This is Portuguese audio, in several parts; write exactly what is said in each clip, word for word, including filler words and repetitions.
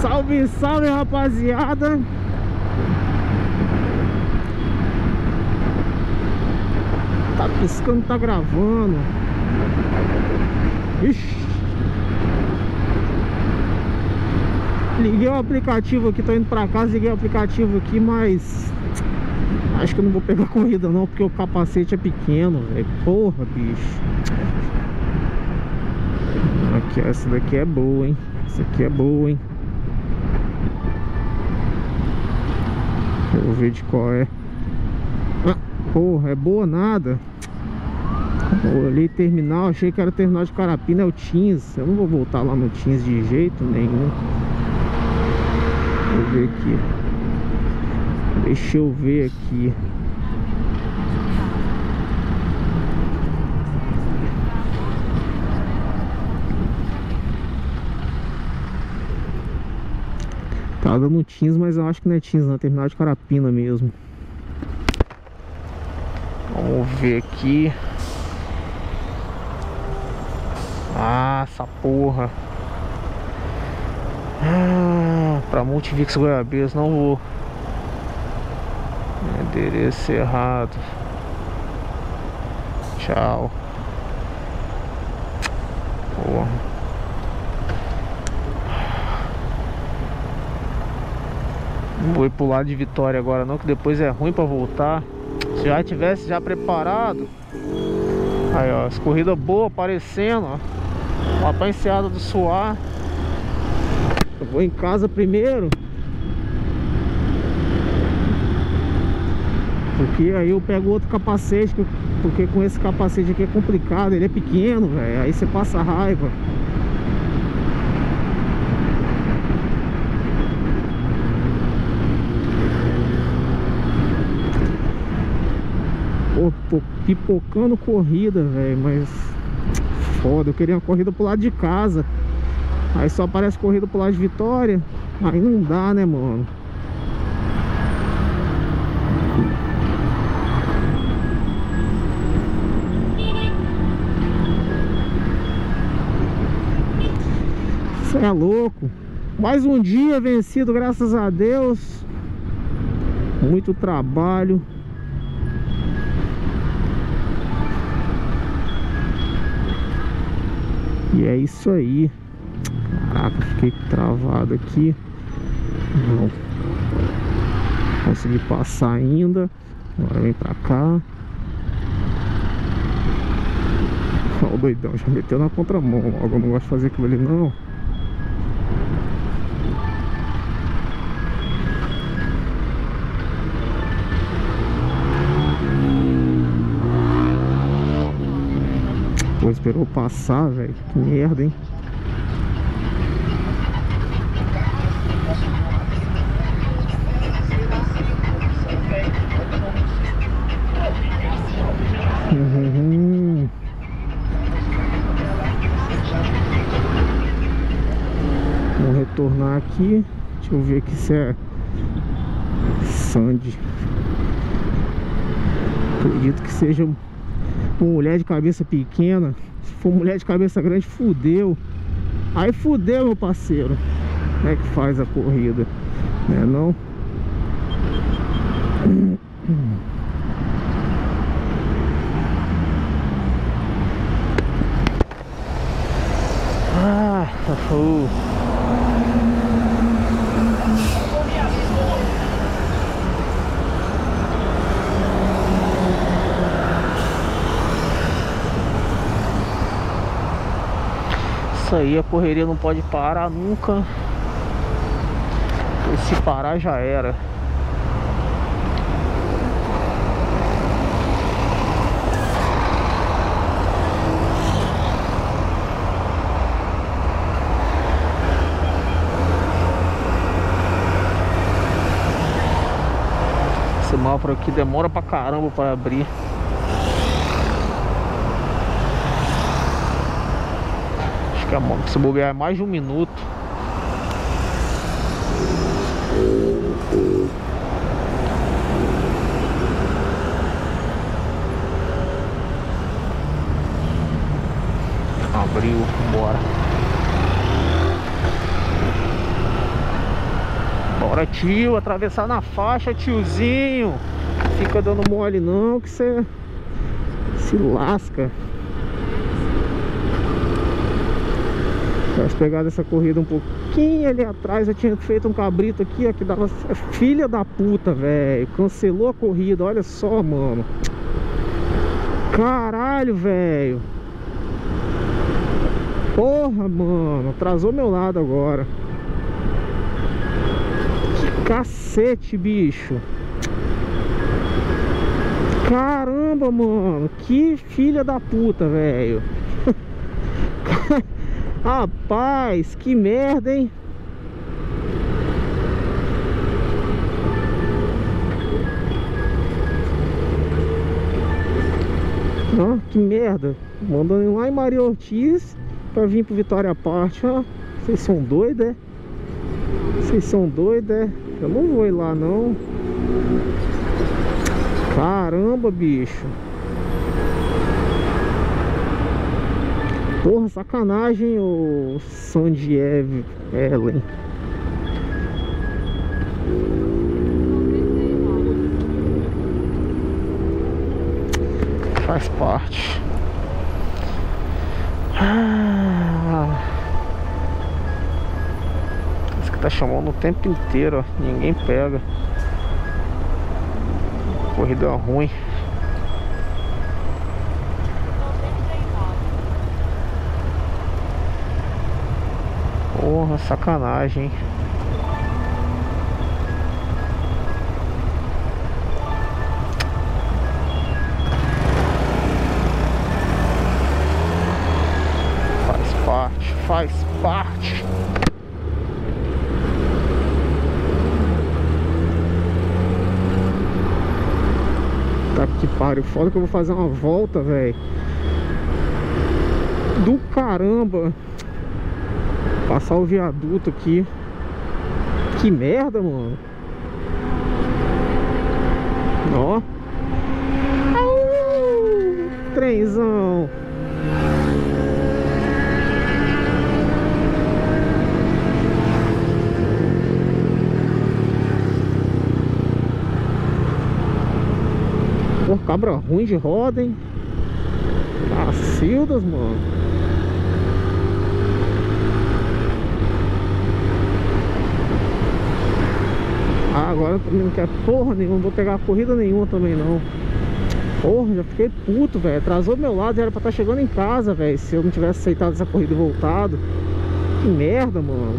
Salve, salve, rapaziada. Tá piscando, tá gravando. Ixi. Liguei o aplicativo aqui, tô indo pra casa, liguei o aplicativo aqui, mas acho que eu não vou pegar corrida não, porque o capacete é pequeno, velho. Porra, bicho. Aqui, essa daqui é boa, hein. Essa aqui é boa, hein. Deixa eu ver de qual é. Ah, porra, é boa nada. Eu olhei terminal, achei que era terminal de Carapina, é o Teens. Eu não vou voltar lá no Teens de jeito nenhum. Deixa eu ver aqui. Deixa eu ver aqui. Tá dando Teens, mas eu acho que não é Teens, não é terminal de Carapina mesmo. Vamos ver aqui. Ah, essa porra. Ah, pra Multivix Goiabês, não vou. Endereço errado. Tchau. Porra. Não vou ir pro lado de Vitória agora não, que depois é ruim pra voltar. Se já tivesse já preparado. Aí ó, as corridas boas aparecendo, ó. Lá pra Enseada do Suar. Eu vou em casa primeiro, porque aí eu pego outro capacete, porque com esse capacete aqui é complicado, ele é pequeno, velho. Aí você passa raiva. Pô, pipocando corrida, velho, mas foda, eu queria uma corrida pro lado de casa. Aí só aparece corrida pro lado de Vitória. Aí não dá, né, mano? Isso é louco. Mais um dia vencido, graças a Deus. Muito trabalho. E é isso aí. Caraca, fiquei travado aqui. Não consegui passar ainda. Agora vem pra cá. Ó, o doidão já meteu na contramão logo. Eu não gosto de fazer aquilo ali não. Pô, esperou passar, velho. Que merda, hein? Uhum. Vamos retornar aqui. Deixa eu ver aqui se é Sandy. Acredito que seja uma mulher de cabeça pequena. Se for mulher de cabeça grande, fudeu. Aí fudeu, meu parceiro. Como é que faz a corrida? Né, não? Ah, uh. Isso aí, a correria não pode parar nunca. E se parar já era. Esse semáforo aqui demora pra caramba pra abrir. Acho que a moto, se bobear, é mais de um minuto. Abriu, bora. Bora, tio, atravessar na faixa, tiozinho. Fica dando mole não, que você se lasca. Tivesse pegado essa corrida um pouquinho ali atrás, eu tinha feito um cabrito aqui, ó, que dava... Filha da puta, velho. Cancelou a corrida, olha só, mano. Caralho, velho. Porra, mano. Atrasou meu lado agora. Que cacete, bicho. Caramba, mano. Que filha da puta, velho. Rapaz, que merda, hein? Ó, que merda. Mandando lá em Maria Ortiz pra vir pro Vitória Parte, ó. Vocês são doidos, é? Vocês são doidos, é? Eu não vou ir lá, não. Caramba, bicho. Porra, sacanagem, o Sandiev Ellen. Faz parte. Ah, esse que tá chamando o tempo inteiro, ó. Ninguém pega. Corrida ruim. Porra, sacanagem, hein? Faz parte, faz parte. Tá que pariu, foda que eu vou fazer uma volta, velho. Do caramba. Passar o viaduto aqui. Que merda, mano. Ó. Au, trenzão. Pô, cabra ruim de roda, hein? Cacildas, mano. Ah, agora eu também não quero porra nenhuma, não vou pegar corrida nenhuma também não. Porra, já fiquei puto, velho. Atrasou do meu lado, já era pra estar chegando em casa, velho. Se eu não tivesse aceitado essa corrida e voltado. Que merda, mano.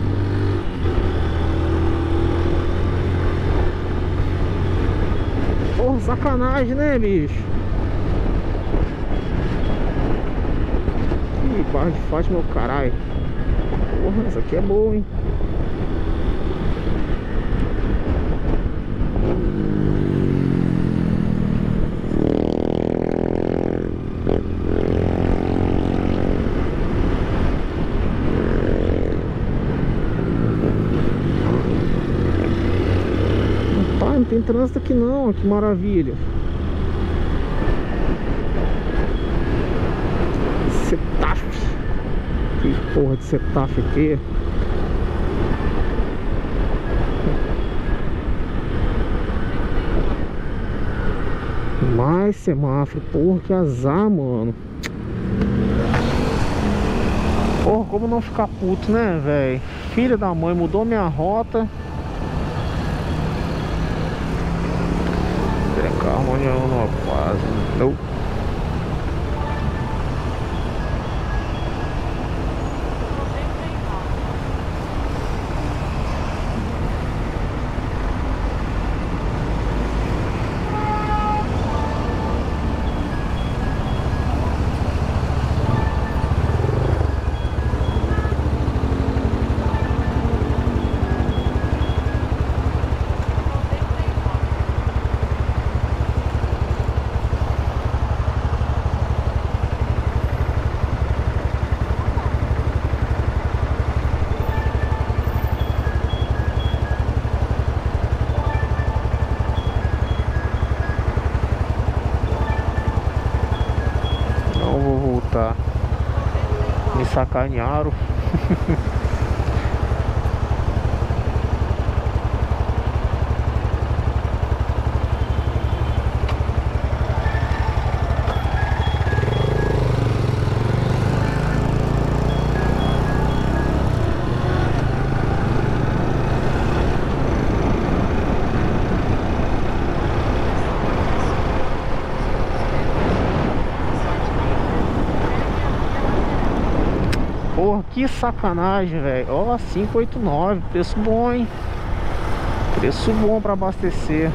Porra, sacanagem, né, bicho? Que barra de Fátima, meu caralho. Porra, essa aqui é boa, hein? Não tem trânsito aqui não, que maravilha. Setaf. Que porra de Setaf aqui. Mais semáforo, porra, que azar, mano. Porra, como não ficar puto, né, velho? Filha da mãe, mudou minha rota. Carro onde eu não quase. Não. Me sacanearam. que sacanagem, velho. Ó, cinco oito nove, preço bom, hein? Preço bom pra abastecer.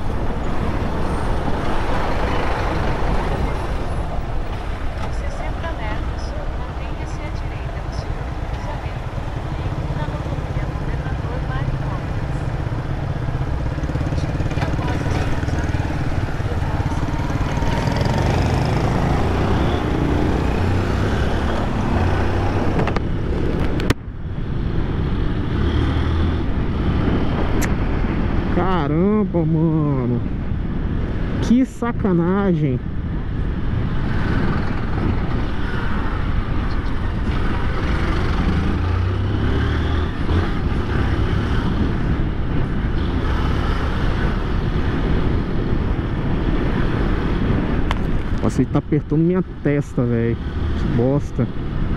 sessenta metros, mantenha-se à direita no segundo cruzamento e na rodovia Governador Mário Covas. Continue após este cruzamento, depois Caramba, mano. Que sacanagem. Nossa, ele tá apertando minha testa, velho. Que bosta.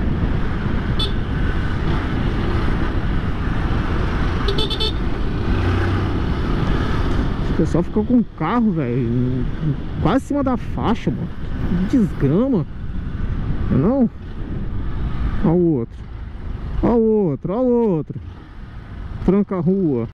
O pessoal ficou com o carro, velho, quase em cima da faixa, mano. Que desgrama. Não? Olha o outro. Olha o outro, olha o outro. Tranca a rua.